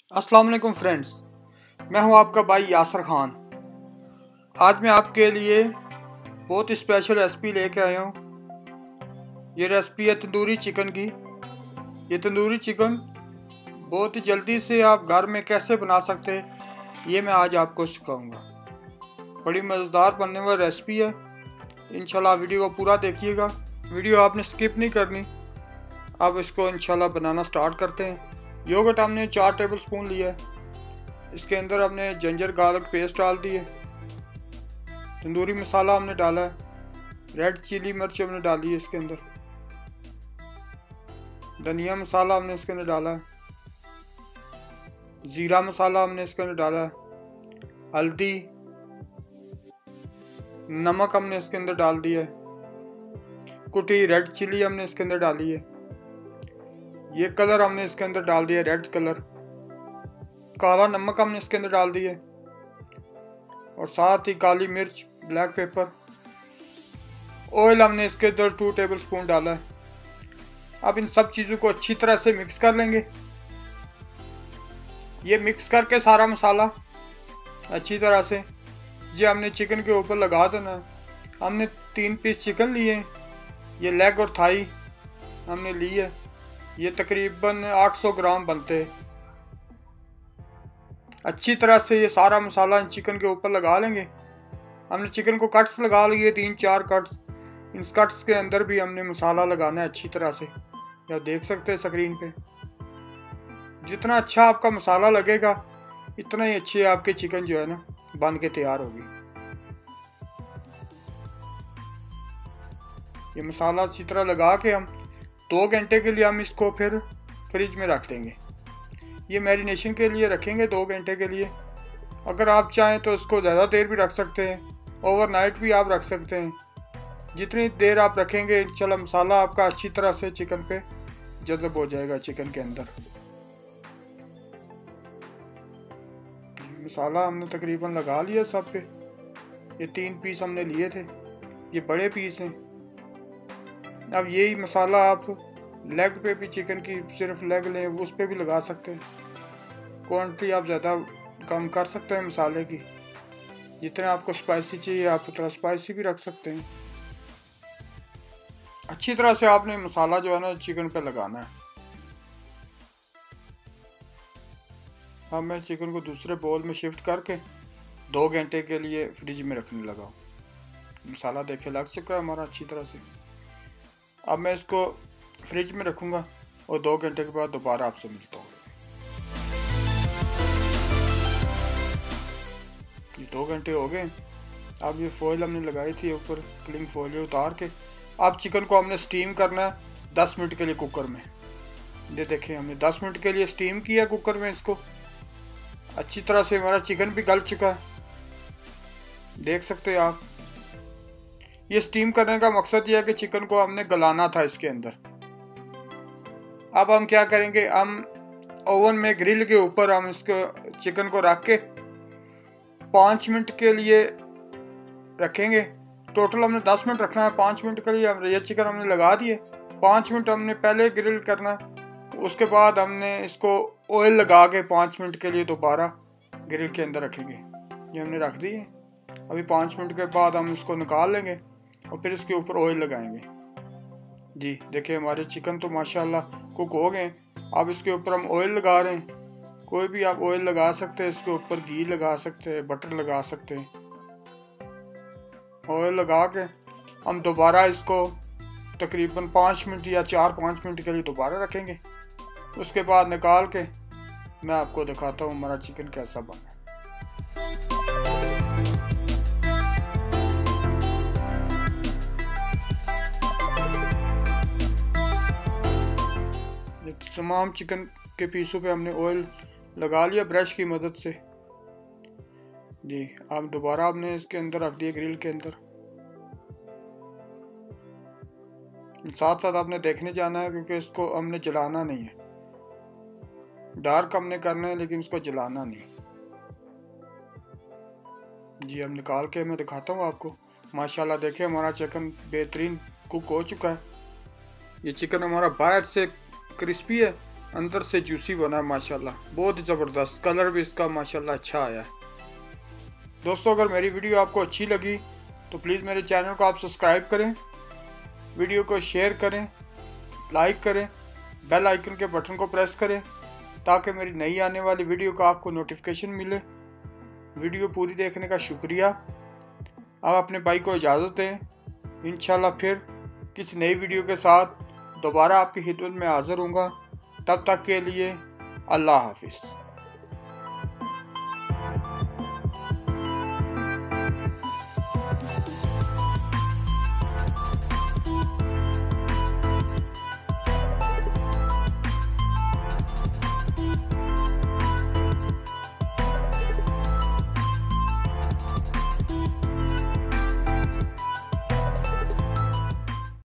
अस्सलाम वालेकुम फ्रेंड्स, मैं हूं आपका भाई यासर खान। आज मैं आपके लिए बहुत ही स्पेशल रेसिपी लेके आया हूं। ये रेसिपी है तंदूरी चिकन की। ये तंदूरी चिकन बहुत ही जल्दी से आप घर में कैसे बना सकते हैं, ये मैं आज आपको सिखाऊंगा। बड़ी मज़ेदार बनने वाली रेसिपी है। इंशाल्लाह वीडियो को पूरा देखिएगा। वीडियो आपने स्किप नहीं करनी। अब इसको इंशाल्लाह बनाना स्टार्ट करते हैं। योगर्ट हमने 4 टेबल स्पून लिया है। इसके अंदर हमने जिंजर गार्लिक पेस्ट डाल दी है। तंदूरी मसाला हमने डाला है। रेड चिली मिर्च हमने डाली है इसके अंदर। धनिया मसाला हमने इसके अंदर डाला है। ज़ीरा मसाला हमने इसके अंदर डाला है। हल्दी, नमक हमने इसके अंदर डाल दिया है। कुटी रेड चिली हमने इसके अंदर डाली है। ये कलर हमने इसके अंदर डाल दिया, रेड कलर। काला नमक हमने इसके अंदर डाल दिया और साथ ही काली मिर्च, ब्लैक पेपर। ऑयल हमने इसके अंदर 2 टेबल स्पून डाला है। अब इन सब चीज़ों को अच्छी तरह से मिक्स कर लेंगे। ये मिक्स करके सारा मसाला अच्छी तरह से ये हमने चिकन के ऊपर लगा देना है। हमने 3 पीस चिकन लिए हैं। ये लेग और थाई हमने ली है। ये तकरीबन 800 ग्राम बनते हैं। अच्छी तरह से ये सारा मसाला इन चिकन के ऊपर लगा लेंगे। हमने चिकन को कट्स लगा लिए, 3-4 कट्स। इन कट्स के अंदर भी हमने मसाला लगाना है अच्छी तरह से। आप देख सकते हैं स्क्रीन पे। जितना अच्छा आपका मसाला लगेगा इतना ही अच्छी आपके चिकन जो है ना बन के तैयार होगी। ये मसाला अच्छी तरह लगा के हम 2 घंटे के लिए हम इसको फिर फ्रिज में रख देंगे। ये मैरिनेशन के लिए रखेंगे 2 घंटे के लिए। अगर आप चाहें तो इसको ज़्यादा देर भी रख सकते हैं, ओवरनाइट भी आप रख सकते हैं। जितनी देर आप रखेंगे इंशाल्लाह मसाला आपका अच्छी तरह से चिकन पे जज़ब हो जाएगा चिकन के अंदर। मसाला हमने तकरीबन लगा लिया सब पे। ये 3 पीस हमने लिए थे, ये बड़े पीस हैं। अब यही मसाला आप लेग पे भी, चिकन की सिर्फ लेग लें उस पे भी लगा सकते हैं। क्वांटिटी आप ज़्यादा कम कर सकते हैं मसाले की। जितना आपको स्पाइसी चाहिए आप उतना स्पाइसी भी रख सकते हैं। अच्छी तरह से आपने मसाला जो है ना चिकन पे लगाना है। अब मैं चिकन को दूसरे बोल में शिफ्ट करके 2 घंटे के लिए फ्रिज में रखने लगा। मसाला देखे लग चुका है हमारा अच्छी तरह से। अब मैं इसको फ्रिज में रखूँगा और 2 घंटे के बाद दोबारा आपसे मिलता हूँ। ये 2 घंटे हो गए। अब ये फॉइल हमने लगाई थी ऊपर, क्लिंग फॉइल उतार के अब चिकन को हमने स्टीम करना है 10 मिनट के लिए कुकर में। ये देखें हमने 10 मिनट के लिए स्टीम किया कुकर में इसको। अच्छी तरह से हमारा चिकन भी गल चुका है, देख सकते हैं आप। ये स्टीम करने का मकसद ये है कि चिकन को हमने गलाना था इसके अंदर। अब हम क्या करेंगे, हम ओवन में ग्रिल के ऊपर हम इसको चिकन को रख के 5 मिनट के लिए रखेंगे। टोटल हमने 10 मिनट रखना है। 5 मिनट के लिए ये चिकन हमने लगा दिए। 5 मिनट हमने पहले ग्रिल करना है, उसके बाद हमने इसको ऑयल लगा के 5 मिनट के लिए दोबारा ग्रिल के अंदर रखेंगे। ये हमने रख दिए। अभी 5 मिनट के बाद हम इसको निकाल लेंगे और फिर इसके ऊपर ऑयल लगाएंगे। जी देखिए हमारे चिकन तो माशाल्लाह कुक हो गए। अब इसके ऊपर हम ऑयल लगा रहे हैं। कोई भी आप ऑयल लगा सकते हैं, इसके ऊपर घी लगा सकते हैं, बटर लगा सकते हैं। ऑयल लगा के हम दोबारा इसको तकरीबन 5 मिनट या 4-5 मिनट के लिए दोबारा रखेंगे। उसके बाद निकाल के मैं आपको दिखाता हूँ हमारा चिकन कैसा बना। तमाम चिकन के पीसों पे हमने ऑयल लगा लिया ब्रश की मदद से। जी अब दोबारा हमने इसके अंदर रख दिया ग्रिल के अंदर। साथ साथ आपने देखने जाना है क्योंकि इसको हमने जलाना नहीं है। डार्क हमने करना है लेकिन इसको जलाना नहीं। जी अब निकाल के मैं दिखाता हूँ आपको। माशाल्लाह देखिए हमारा चिकन बेहतरीन कुक हो चुका है। ये चिकन हमारा बाहर से क्रिस्पी है, अंदर से जूसी बना है माशाल्लाह, बहुत ज़बरदस्त। कलर भी इसका माशाल्लाह अच्छा आया है। दोस्तों अगर मेरी वीडियो आपको अच्छी लगी तो प्लीज़ मेरे चैनल को आप सब्सक्राइब करें, वीडियो को शेयर करें, लाइक करें, बेल आइकन के बटन को प्रेस करें ताकि मेरी नई आने वाली वीडियो का आपको नोटिफिकेशन मिले। वीडियो पूरी देखने का शुक्रिया। अब अपने भाई को इजाज़त दें। इंशाल्लाह फिर किसी नई वीडियो के साथ दोबारा आपकी खिदमत में हाज़िर होऊंगा। तब तक के लिए अल्लाह हाफिज़।